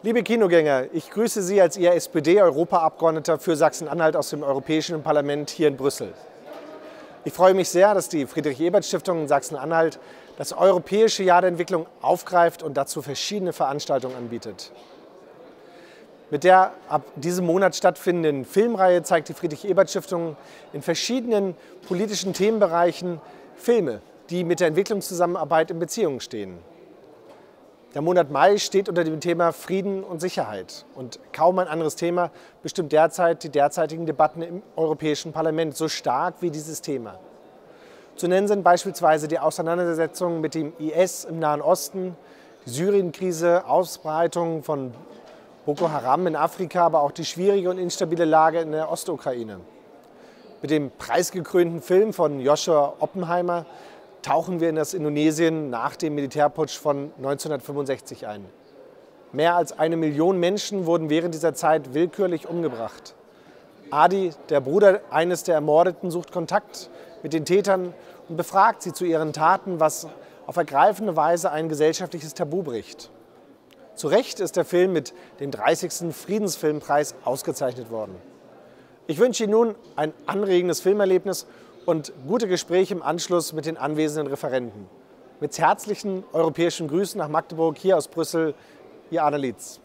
Liebe Kinogänger, ich grüße Sie als Ihr SPD-Europaabgeordneter für Sachsen-Anhalt aus dem Europäischen Parlament hier in Brüssel. Ich freue mich sehr, dass die Friedrich-Ebert-Stiftung in Sachsen-Anhalt das Europäische Jahr der Entwicklung aufgreift und dazu verschiedene Veranstaltungen anbietet. Mit der ab diesem Monat stattfindenden Filmreihe zeigt die Friedrich-Ebert-Stiftung in verschiedenen politischen Themenbereichen Filme, die mit der Entwicklungszusammenarbeit in Beziehung stehen. Der Monat Mai steht unter dem Thema Frieden und Sicherheit. Und kaum ein anderes Thema bestimmt derzeit die derzeitigen Debatten im Europäischen Parlament so stark wie dieses Thema. Zu nennen sind beispielsweise die Auseinandersetzungen mit dem IS im Nahen Osten, die Syrien-Krise, Ausbreitung von Boko Haram in Afrika, aber auch die schwierige und instabile Lage in der Ostukraine. Mit dem preisgekrönten Film von Joshua Oppenheimer tauchen wir in das Indonesien nach dem Militärputsch von 1965 ein. Mehr als 1 Million Menschen wurden während dieser Zeit willkürlich umgebracht. Adi, der Bruder eines der Ermordeten, sucht Kontakt mit den Tätern und befragt sie zu ihren Taten, was auf ergreifende Weise ein gesellschaftliches Tabu bricht. Zu Recht ist der Film mit dem 30. Friedensfilmpreis ausgezeichnet worden. Ich wünsche Ihnen nun ein anregendes Filmerlebnis und gute Gespräche im Anschluss mit den anwesenden Referenten. Mit herzlichen europäischen Grüßen nach Magdeburg, hier aus Brüssel, Ihr Arne Lietz.